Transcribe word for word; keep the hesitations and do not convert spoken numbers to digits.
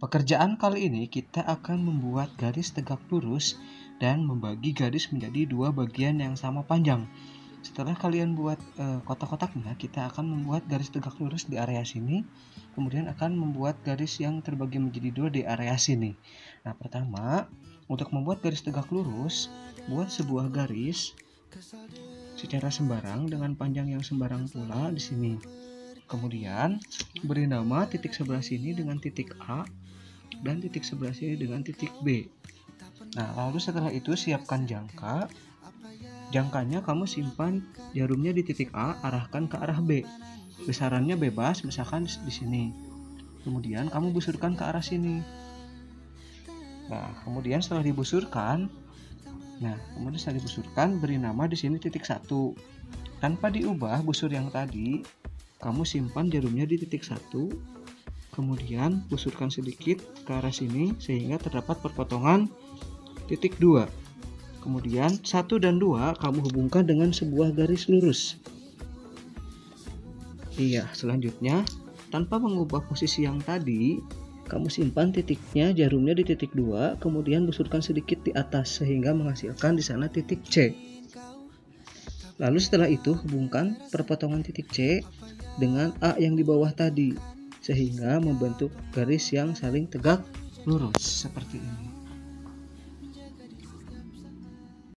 Pekerjaan kali ini kita akan membuat garis tegak lurus dan membagi garis menjadi dua bagian yang sama panjang. Setelah kalian buat e, kotak-kotaknya, kita akan membuat garis tegak lurus di area sini, kemudian akan membuat garis yang terbagi menjadi dua di area sini. Nah, pertama, untuk membuat garis tegak lurus, buat sebuah garis secara sembarang dengan panjang yang sembarang pula di sini. Kemudian, beri nama titik sebelah sini dengan titik A dan titik sebelah sini dengan titik B. Nah, lalu setelah itu siapkan jangka. Jangkanya kamu simpan jarumnya di titik A, arahkan ke arah B. Besarannya bebas, misalkan di sini. Kemudian kamu busurkan ke arah sini. Nah, kemudian setelah dibusurkan, nah, kemudian setelah dibusurkan, beri nama di sini titik satu. Tanpa diubah busur yang tadi, kamu simpan jarumnya di titik satu. Kemudian busurkan sedikit ke arah sini sehingga terdapat perpotongan titik dua. Kemudian satu dan dua kamu hubungkan dengan sebuah garis lurus. Iya, selanjutnya tanpa mengubah posisi yang tadi, kamu simpan titiknya jarumnya di titik dua, kemudian busurkan sedikit di atas sehingga menghasilkan di sana titik C. Lalu setelah itu hubungkan perpotongan titik C dengan A yang di bawah tadi sehingga membentuk garis yang saling tegak lurus seperti ini.